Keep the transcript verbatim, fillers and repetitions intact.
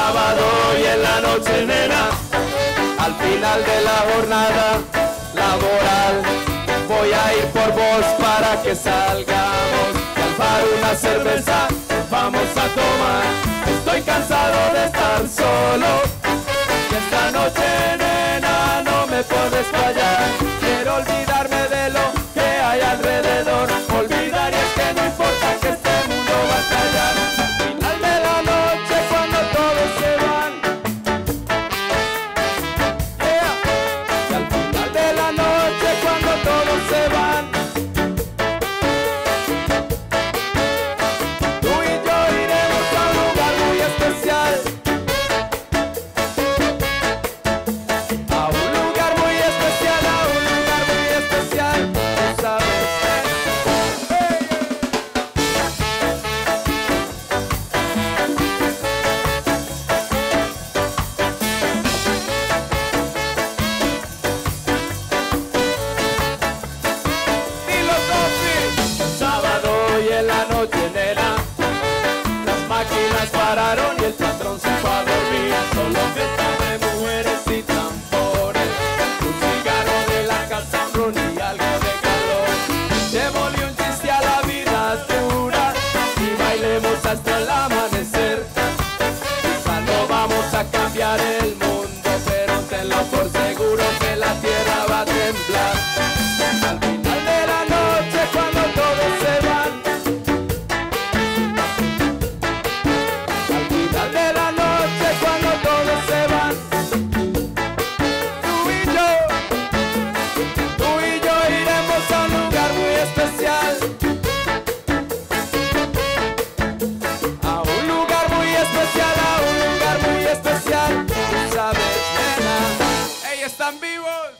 sábado y en la noche, nena, al final de la jornada laboral, voy a ir por vos para que salgamos y al bar una cerveza vamos a tomar. Estoy cansado de estar solo y esta noche, nena, no me puedes fallar. Quiero olvidarme de lo que hay alrededor, olvidar y es que no importa que este mundo va a estallar. Al final de la noche cuando todos se van, yeah. Y al final de la noche cuando todos se van, tú y yo iremos a un lugar muy especial, a un lugar muy especial, a un lugar muy especial, tú sabes. Dilo, Sofi. Sábado y en la noche, nena, las máquinas pararon y el patrón se fue a dormir. Solo fiesta de mujeres y tambores, un cigarro de la casa, un ron y algo de calor. Démosle un chiste a la vida dura y bailemos hasta el amanecer. Quizá no vamos a cambiar el mundo, pero tenlo por seguro que la tierra va a temblar. Al final de la noche cuando todos se van, al final de la noche cuando todos se van, tú y yo, tú y yo iremos a un lugar muy especial, a un lugar muy especial, a un lugar muy especial, tú sabes, nena. ¡Ey, están vivos!